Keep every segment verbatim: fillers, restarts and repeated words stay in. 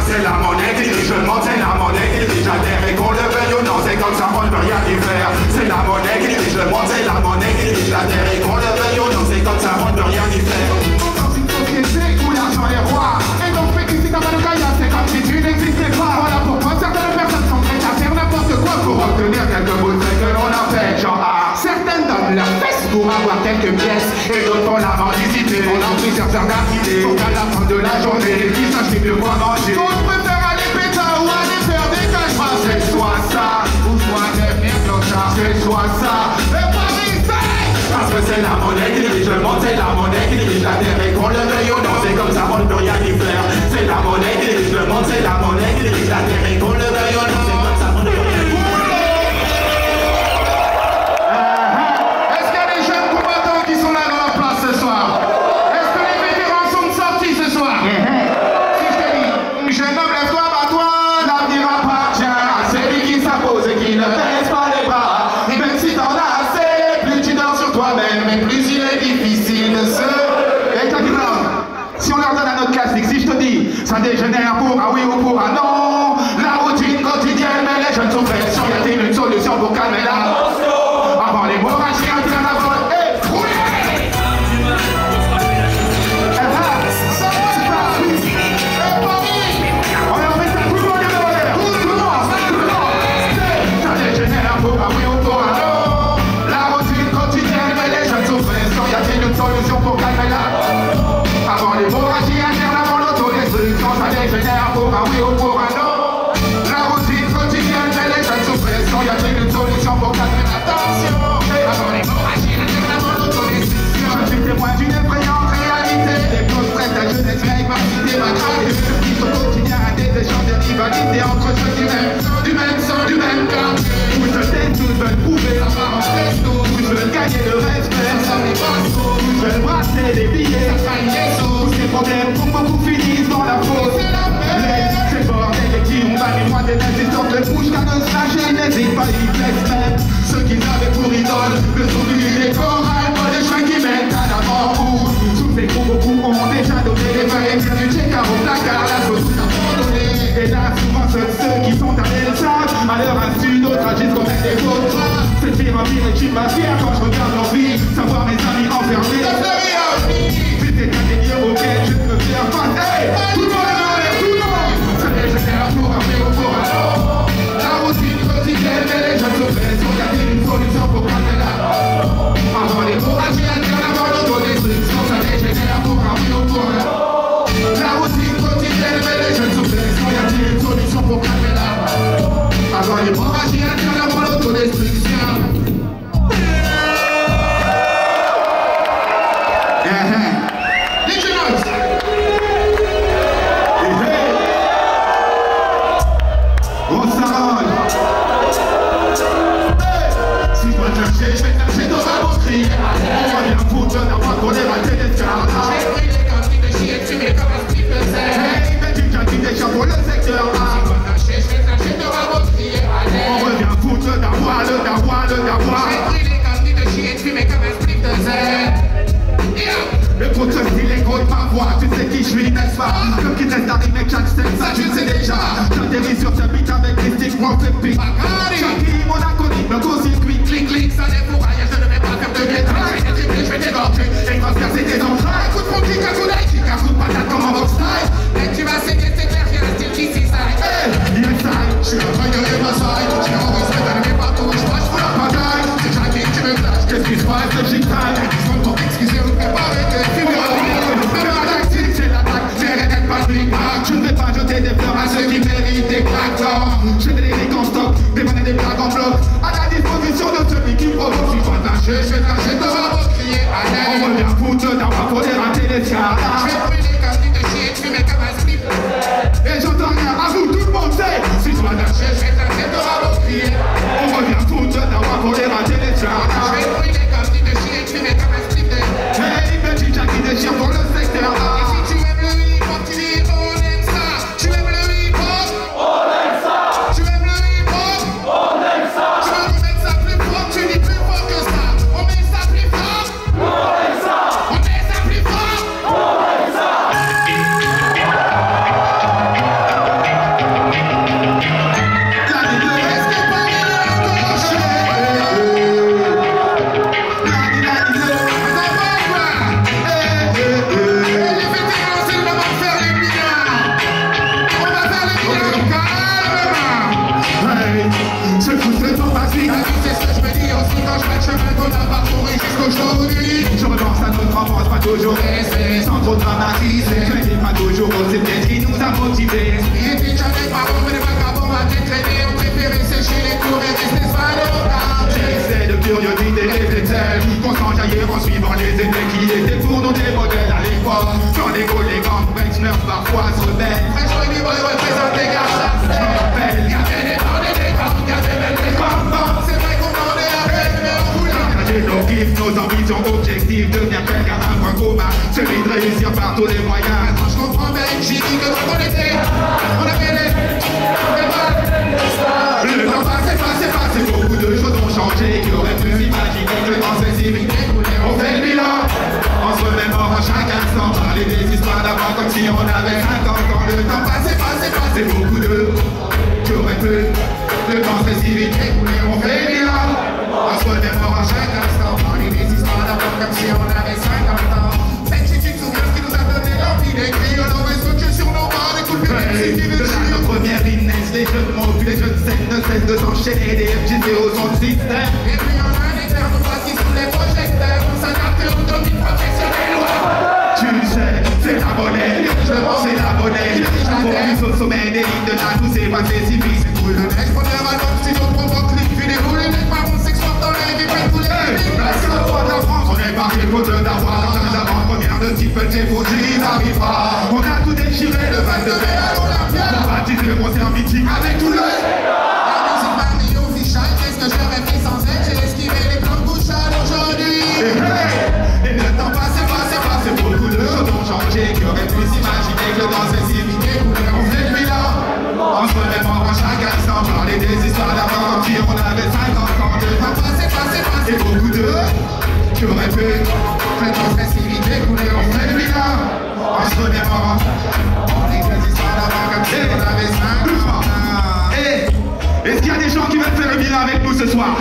c'est la monnaie qui dirige le monde, c'est la monnaie qui dirige la terre. Et qu'on le veuille ou non, c'est comme ça, on ne peut rien y faire. C'est la monnaie qui dirige le monde, c'est la monnaie qui dirige la terre. Et qu'on le veuille ou non, c'est comme ça, on ne peut rien y faire. Dans une société où l'argent est roi, et donc fait qu'ici comme un caillard, c'est comme si tu n'existais pas. Voilà pourquoi certaines personnes sont prêtes à faire n'importe quoi pour obtenir quelques bouts que l'on a fait. Genre, ah, certaines donnent leurs fesses pour avoir quelques pièces, et d'autres font la mendicité. On a pris certains d'idées pour qu'à la fin de la journée, ils sachent mieux quoi manger. D'autres préfèrent aller péter ou aller faire des caches. C'est soit ça, ou soit devenir clochard. C'est soit ça, et Paris c'est. Parce que c'est la monnaie qui dirige le monde, c'est la monnaie qui dirige la terre. Et qu'on le veuille ou non, c'est comme ça, on ne peut rien y faire. C'est la monnaie qui dirige le monde, c'est la monnaie qui dirige la terre. Et qu'on le veuille ou non, c'est comme ça, on ne peut rien y faire. Ça dégénère pour un oui ou pour un non. La routine quotidienne, mais les jeunes sont pression. Y a-t-il une solution pour calmer la tension? Avant l'hémorragie interne, avant le... Hey, roulez! On a fait ça, tout le monde est dans l'air. Tout le monde, tout le monde. Ça dégénère pour un oui ou pour un non. La routine quotidienne, mais les jeunes sont pression. Y a-t-il une solution pour calmer la tension? Avant l'hémorragie interne, avant l'autodestruction, ça dégénère pour un oui ou pour un non. La routine quotidienne, mais les jeunes sous pression. Y a-t-il une solution pour calmer la tension? Avant l'hémorragie interne, avant l'autodestruction. Je suis témoin d'une effrayante réalité. Des causes prêtes à jeunesse vieille par cité matraquée. Au quotidien à des échanges de rivalité entre ceux du même sang, du même sang, du même quartier. Où se taisent, tous veulent prouver leur parents resto. Où veulent gagner le respect, sans les bastos. Où veulent brasser des billets, ça traîne des sous. Ces problèmes pour beaucoup finissent dans la fosse. C'est bordel et qui ont banni moi des nazis sortent de bouche qu'à ne sachez, n'hésite pas, ils blessent même ceux qu'ils avaient pour idole. Le souvenir des chorales, pas des chemins qui mènent à la mort. Tous ces gros beaucoup ont déjà donné les feuilles. Du check-out au placard, la sauce tout abandonnée. Et là, souvent ceux, ceux qui sont allés le savent. À leur insu, d'autres agissent comme des autres. Cette pyramide est une matière quand je regarde leur vie. Savoir mes amis enfermés. C'est un délire auquel je peux faire face. Hey, tout le monde est dans l'air, tout le monde. Ça dégénère pour un oui ou pour un non. La routine quotidienne, mais les jeunes se pression. Y a-t-il une solution pour calmer la tension? Avant l'hémorragie interne, avant l'autodestruction, ça dégénère pour un oui ou pour un non. La routine quotidienne, mais les jeunes se pression. Y a-t-il une solution pour calmer la tension? Avant l'hémorragie interne, avant l'autodestruction. Tu sais qui je suis, n'est-ce pas? Comme qui reste d'arriver chaque step, ça tu sais déjà. J'atterris sur ta bite avec les sticks, moi fait pique. Jackie, mon acolyte, le gros circuit, clic clic, ça défouraille, je ne vais pas faire de détails. Je vais tripler, je vais débordrer, et transpercer tes entrailles. Coup de front, kick à coup d'ail, kick à coup de patate comme en box style. Mais tu vas saigner, c'est clair, j'ai un style qui s'y side. Hey, yes I, je suis en train de rire ma side. J'ai enregistré dans mes bateaux, je passe pour la bataille. C'est Jackie, tu me flashes, qu'est-ce qui se passe, c'est chic time. Je compte pour excuser ou préparer tes films. Je ne vais pas jeter motivé. Il était jamais pas bon, mais les vagabonds à détraîner. On préférait sécher les cours et rester sphalogarde. J'essaie de curiosité les étels qu'on s'enjaillait en suivant les effets qui étaient pour nous des modèles à l'époque. Quand les collègues Brexner parfois se rebellent. Fraîche libre et représente les gars chaque Je me rappelle, il y avait des bandes et des bandes, il y avait même des bandes. C'est vrai qu'on en est avec, mais on voulait partager nos kiffs, nos ambitions, objectifs, devenir quelqu'un à un point commun, celui de réussir par tous les moyens. Quand je comprends bien, j'ai dit que quand on était, on avait les, les balles. Le temps passe, passe, passe, beaucoup de choses ont changé. Qui aurait pu s'imaginer que le temps s'est si vite écoulé. On fait le bilan, on se remémore à chaque instant, parler des histoires d'avant comme si on avait cinquante ans. Le temps passe, passe, passe, beaucoup de qui aurait pu. Le temps s'est si vite écoulé. On fait le bilan, on se remémore à chaque instant, parler des histoires d'avant comme si on avait cinquante ans. Cette chichi de souvenirs qui nous a donné l'envie d'écrire. On aurait sauté sur nos mains, les coups de Hey, pied, de là, nos premières Inès, les jeux de mots, puis les jeux de scène ne cessent de s'enchaîner, des F G C au son de système. et puis on a des terres de qui sous les projecteurs. On s'adapte aux domaines professionnels. Tu le sais, c'est la monnaie, c'est la monnaie. Focus au sommet des lignes de la tout s'est passé si vite. C'est cool, le neige, première album, studio, provoque, clip, vidéo, les mecs marrons s'exportent dans les vies, tous les Hey, vies. la seule fois de la France, on est parti faute d'avoir un avant-première de type T F O G, ils arrivent pas. On a tout déchiré le vingt-deux mai à l'Olympia. On va tirer le concert meeting avec tout le. La musique Mario Fichal, qu'est-ce que j'aurais fait sans elle? J'ai esquivé les plans de bouchade aujourd'hui. Et hey, et le temps passe, passe, passe, beaucoup de choses ont changé. Qui aurait pu s'imaginer que le temps s'est si vite écoulé. On fait le bilan, on se remémore à chaque instant, parler des histoires d'avant comme si on avait cinquante ans. Le temps passe, passe, passe, et beaucoup de qui aurait pu. Le temps serait si vite écoulé. On fait le bilan, on se remémore. Les deux histoires d'avant comme si on avait cinq ans. Hey, est-ce qu'il y a des gens qui veulent faire le bilan avec nous ce soir?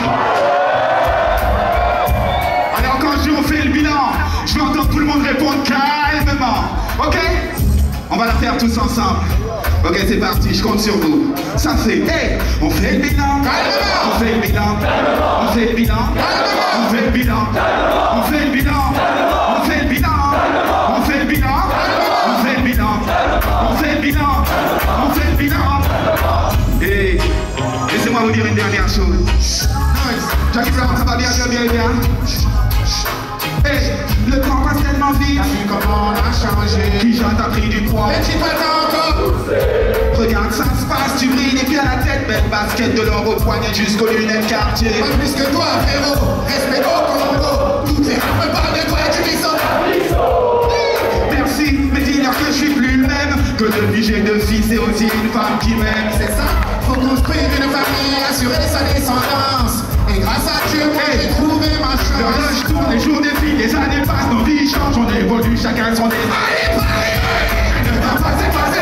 Alors quand je dis on fait le bilan, je veux entendre tout le monde répondre calmement. Ok? On va la faire tous ensemble. Ok, c'est parti, je compte sur vous. Ça fait, hey, on fait le bilan. On fait le bilan. On fait le bilan. On fait le bilan. On fait le bilan. On fait le bilan. On fait le bilan. On fait le bilan. On fait le bilan. On fait le bilan. Et laissez-moi vous dire une dernière chose. Jackie Brown, ça va bien, bien, bien, bien. Hey, le temps passe tellement vite. T'as vu comment on a changé? Qui j'en t'a pris du poids. Mais tu t'attends encore? Regarde, ça se passe, tu brilles et puis à la tête, belle basket de l'or au poignet jusqu'aux lunettes quartier. Pas plus que toi, frérot. Respect au Congo. Toutes les rappes parlent de toi, tu dis ça. Merci, mais dis-leur que je suis plus le même. Que depuis j'ai deux fils et aussi une femme qui m'aime. C'est ça, faut construire une famille, assurer sa descendance. Et grâce à Dieu, moi j'ai trouvé ma chance. L'horloge tourne, les jours défilent, les années passent, nos vies changent, on évolue, chacun son destin. Allez, pareil. Le temps passe, passe,